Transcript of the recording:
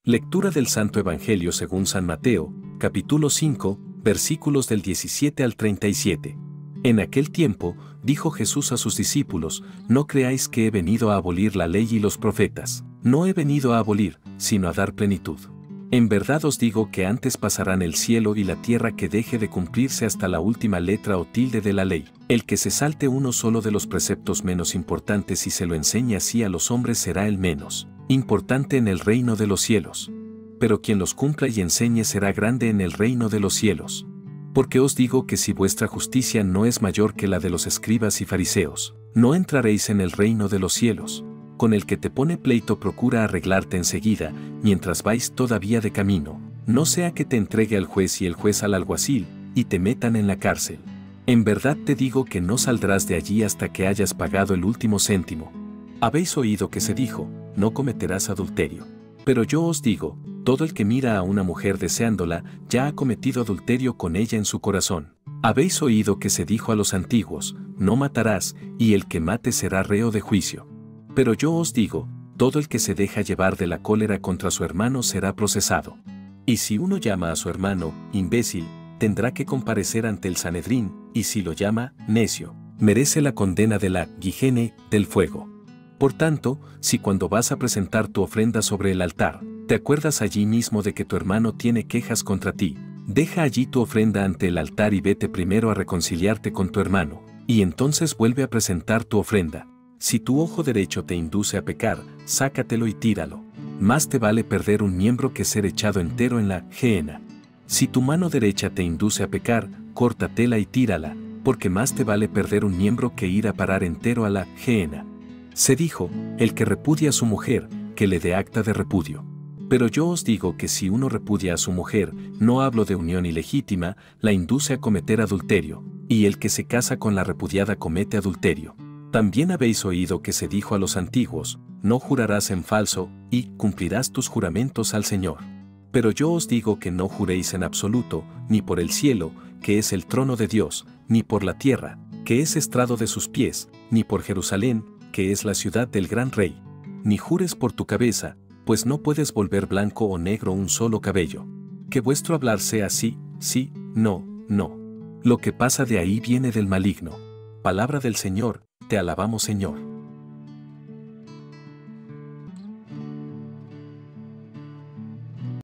Lectura del Santo Evangelio según San Mateo, capítulo 5, versículos del 17 al 37. En aquel tiempo, dijo Jesús a sus discípulos: No creáis que he venido a abolir la ley y los profetas. No he venido a abolir, sino a dar plenitud. En verdad os digo que antes pasarán el cielo y la tierra que deje de cumplirse hasta la última letra o tilde de la ley. El que se salte uno solo de los preceptos menos importantes y se lo enseñe así a los hombres será el menos importante en el reino de los cielos. Pero quien los cumpla y enseñe será grande en el reino de los cielos. Porque os digo que si vuestra justicia no es mayor que la de los escribas y fariseos, no entraréis en el reino de los cielos. Con el que te pone pleito procura arreglarte enseguida, mientras vais todavía de camino, no sea que te entregue al juez y el juez al alguacil, y te metan en la cárcel. En verdad te digo que no saldrás de allí hasta que hayas pagado el último céntimo. Habéis oído que se dijo: no cometerás adulterio. Pero yo os digo, todo el que mira a una mujer deseándola, ya ha cometido adulterio con ella en su corazón. Habéis oído que se dijo a los antiguos: no matarás, y el que mate será reo de juicio. Pero yo os digo, todo el que se deja llevar de la cólera contra su hermano será procesado. Y si uno llama a su hermano imbécil, tendrá que comparecer ante el Sanedrín, y si lo llama necio, merece la condena de la guijene del fuego. Por tanto, si cuando vas a presentar tu ofrenda sobre el altar, te acuerdas allí mismo de que tu hermano tiene quejas contra ti, deja allí tu ofrenda ante el altar y vete primero a reconciliarte con tu hermano, y entonces vuelve a presentar tu ofrenda. Si tu ojo derecho te induce a pecar, sácatelo y tíralo. Más te vale perder un miembro que ser echado entero en la gehenna. Si tu mano derecha te induce a pecar, córtatela y tírala, porque más te vale perder un miembro que ir a parar entero a la gehenna. Se dijo: el que repudia a su mujer, que le dé acta de repudio. Pero yo os digo que si uno repudia a su mujer, no hablo de unión ilegítima, la induce a cometer adulterio, y el que se casa con la repudiada comete adulterio. También habéis oído que se dijo a los antiguos: no jurarás en falso, y cumplirás tus juramentos al Señor. Pero yo os digo que no juréis en absoluto, ni por el cielo, que es el trono de Dios, ni por la tierra, que es estrado de sus pies, ni por Jerusalén, que es la ciudad del gran rey. Ni jures por tu cabeza, pues no puedes volver blanco o negro un solo cabello. Que vuestro hablar sea sí, sí, no, no. Lo que pasa de ahí viene del maligno. Palabra del Señor, te alabamos, Señor.